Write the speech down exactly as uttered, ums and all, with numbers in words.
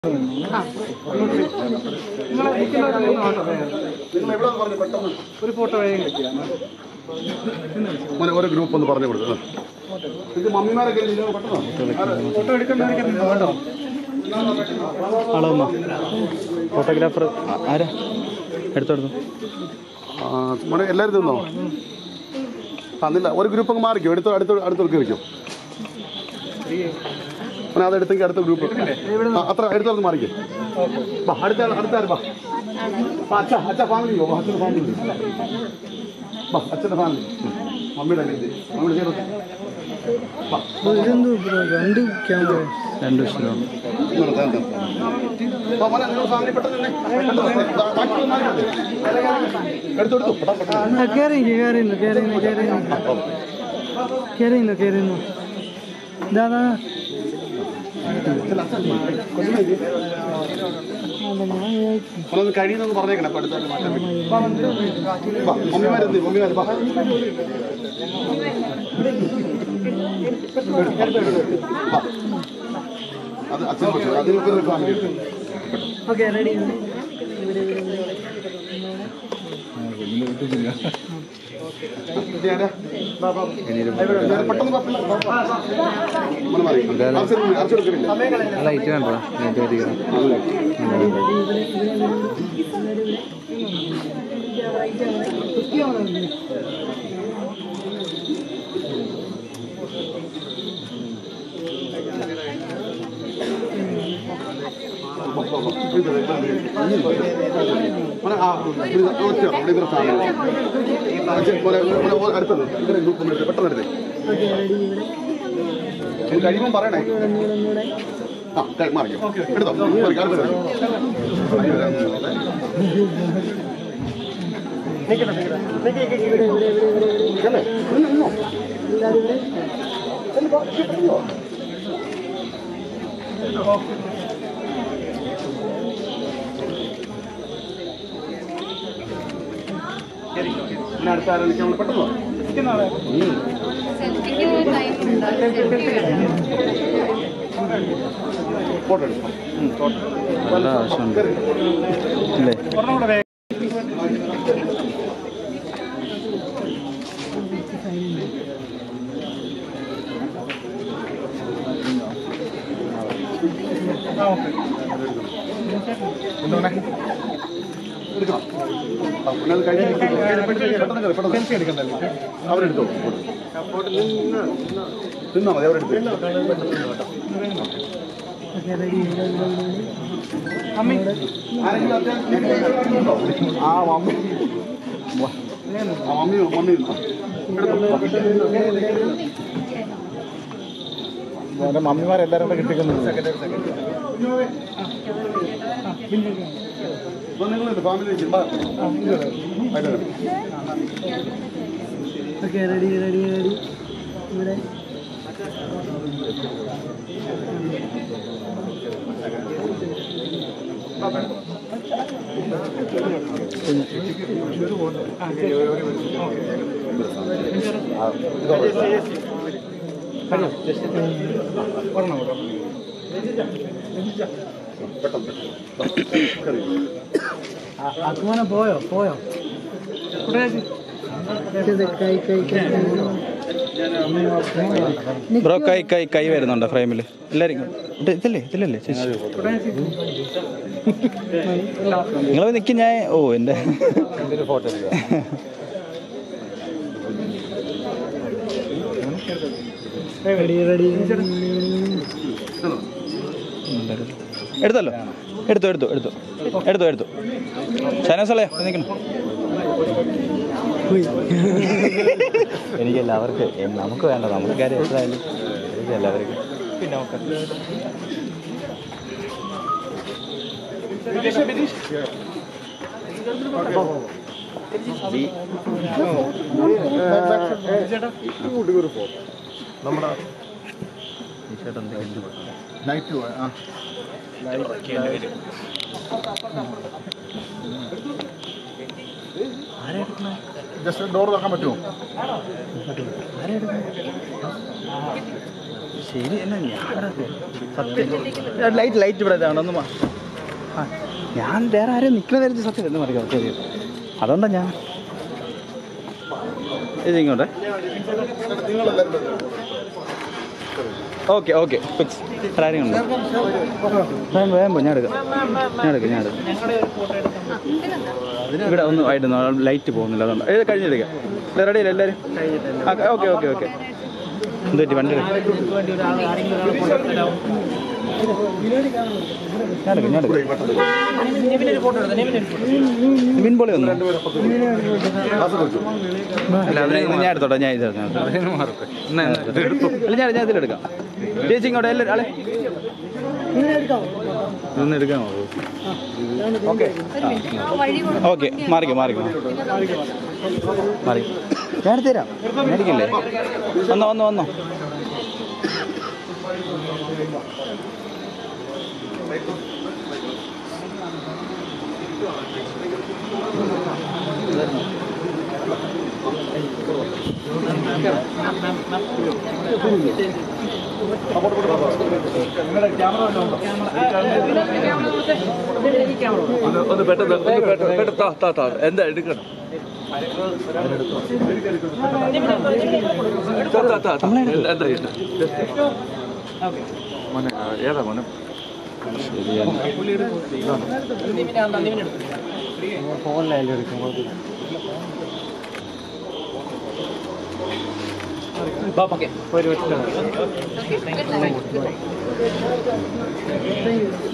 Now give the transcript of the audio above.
ഒരു ഫോട്ടോ ഒരു ഗ്രൂപ്പ് ഒന്ന് പറഞ്ഞു കൊടുത്തു. മമ്മിമാരൊക്കെ ഫോട്ടോ എടുക്കുന്നവരൊക്കെ ആളോ ഫോട്ടോഗ്രാഫർ ആരാ എടുത്തോടുന്നു മോനെ എല്ലാവരും തിന്നോ? തന്നില്ല. ഒരു ഗ്രൂപ്പ് അങ്ങ് മാറിക്കോ. എടുത്ത് അടുത്ത അടുത്തൊക്കെ വെക്കും. മോനെ അതെടുത്തെങ്കിൽ അടുത്ത ഗ്രൂപ്പ് അത്ര എടുത്തോന്ന് മാറിക്കോ. അടുത്ത അടുത്ത ബാ അച്ഛ അച്ഛ ഫാമിലി പോ. അച്ഛൻ്റെ ഫാമിലി ബാ. അച്ഛൻ്റെ ഫാമിലി മമ്മിയുടെ മമ്മിയുടെ ചേർത്ത് രണ്ട് ക്യാമറ രണ്ട് ഫാമിലി പെട്ടെന്ന് എടുത്തെടുത്തു കയറിയിരുന്നു കയറിയിരുന്നു കയറിയിരുന്നു കയറിയിരുന്നു കയറിയിരുന്നു ദാദാ കഴിയുന്നു പറഞ്ഞേക്കണേ. അപ്പൊ അടുത്ത മമ്മിമാരെന്ത് മമ്മിമാര് അത് അച്ഛൻ അതിനൊക്കെ ഫാമിലി ഓക്കെ റെഡി ലൈറ്റ് കണ്ടോ? അടുത്തത് പെട്ടെന്ന് കഴിയുമ്പോൾ പറയണേ. ആ മാറിയോ എടുത്തോ. അടുത്ത ആരെങ്കിലും നമ്മൾ പെട്ടെന്ന് ഫോട്ടോ എടുക്കാം. എടുക്കണം. അവരെടുത്തോ. തിന്നാ മതി. അവരെടുത്ത് ആ മമ്മി മമ്മി മമ്മി മമ്മിമാരെല്ലാരും കൂടെ കിട്ടിക്കുന്നു. നിങ്ങളുണ്ട് family okay ready ready ready ഇവിടെ അതുപോലെ പോയോ പോയോ കൈ കൈ ബ്രോ കൈ കൈ കൈ വരുന്നുണ്ടോ ഫ്രെയിമിൽ? എല്ലാവരും ഇതില്ലേ ഇതിലല്ലേ ചേച്ചി നിങ്ങൾ നിൽക്കും. ഞാൻ ഓ എൻ്റെ ഫോട്ടോ റെഡി റെഡി എടുത്തല്ലോ. എടുത്തു എടുത്തു എടുത്തു എടുത്തു എടുത്തു ഷാനോസളേ നിൽക്കണം. എനിക്കല്ല അവർക്ക് നമുക്ക് വേണ്ട. നമുക്ക് കാര്യം എത്രയായാലും എനിക്കല്ല അവർക്ക്. പിന്നെ നമുക്ക് നമ്മുടെ ലൈറ്റ് ജസ്റ്റ് ഡോർ തുറക്കാൻ പറ്റുമോ? ശരി എന്നാ ഞാൻ സത്യം ലൈറ്റ് ലൈറ്റ് ഇവിടെ ഇതാണ് ഒന്ന് മാ- ആ ഞാൻ വേറെ ആരും നിൽക്കുന്ന നേരത്തെ സത്യം എന്ന് മറിയാം ശരി അതുകൊണ്ടാണ് ഞാൻ ഇത് ഇങ്ങോട്ടെ ഓക്കെ ഓക്കെ ഫിക്സ് ആരെയും ഉണ്ടോ വേഗം വേഗം ഞാൻ എടുക്കാം ഞാൻ എടുക്കാം ഞാൻ എടുക്കാം ഇവിടെ ഒന്നും ആയിരുന്നു ലൈറ്റ് പോകുന്നില്ല അതുകൊണ്ട് ഇത് കഴിഞ്ഞെടുക്കാം റെഡിയല്ലേ എല്ലാവരും ഓക്കെ ഓക്കെ ഓക്കെ എന്ത് പറ്റി വണ്ടി എടുക്കാം ഞാൻ എടുക്കാം ഞാൻ എടുക്കാം നിവിൻ പോലെ ഒന്നും അല്ല അതിന് ഞാൻ എടുത്തോട്ടെ ഞാൻ ഇത് അല്ല ഞാൻ ഞാൻ ഇതിലെടുക്കാം ചേച്ചി ഇങ്ങോട്ടെ എല്ലാവരും ആളെ ഇതൊന്ന് എടുക്കാമോ ഓക്കെ ഓക്കെ മാറിക്കോ മാറിക്കോ മാറി ഞാൻ എടുത്തുതരാം മേടിക്കില്ലേ വന്നോ വന്നോ വന്നോ ഒന്ന് പെട്ടെന്ന് ഒന്ന് പെട്ടെന്ന് പെട്ടെന്ന് എന്താ എടുക്കണം എന്താ മോനെ ഏതാ മോനെ ഫോണിലായാലും എടുക്കും ഒരു